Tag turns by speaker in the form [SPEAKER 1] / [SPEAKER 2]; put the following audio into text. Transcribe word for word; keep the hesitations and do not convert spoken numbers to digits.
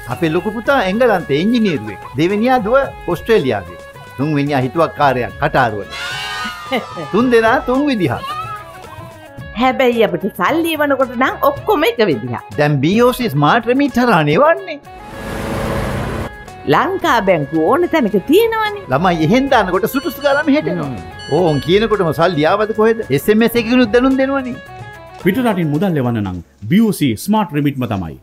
[SPEAKER 1] අපේ ලොකු පුතා එංගලන්තේ ඉංජිනේරුවෙක්. දෙවෙනියා දුව ඕස්ට්‍රේලියාවේ. තුන්වෙනියා හිතුවක්කාරයා කටාරුවල. තුන් දෙනා තුන් විදිහක්.
[SPEAKER 2] හැබැයි අපිට සල්ලි එවනකොට නම් ඔක්කොම එක විදිහක්.
[SPEAKER 1] දැන් B O C smart remit හරහානේ වන්නේ.
[SPEAKER 2] ලංකා බැංකුව ඕන තැනක තියෙනවනේ.
[SPEAKER 1] ළමයි එහෙන් දානකොට සුටුස් ගාලා මෙහෙට එනවා. ඕන් කියනකොටම සල්ලි ආවද කොහෙද? S M S එකකිනුත් දැනුම් දෙනවනේ.
[SPEAKER 3] පිටරටින් මුදල් ලෙවන්න නම් B O C ස්මාර්ට් රෙමිට්ම තමයි.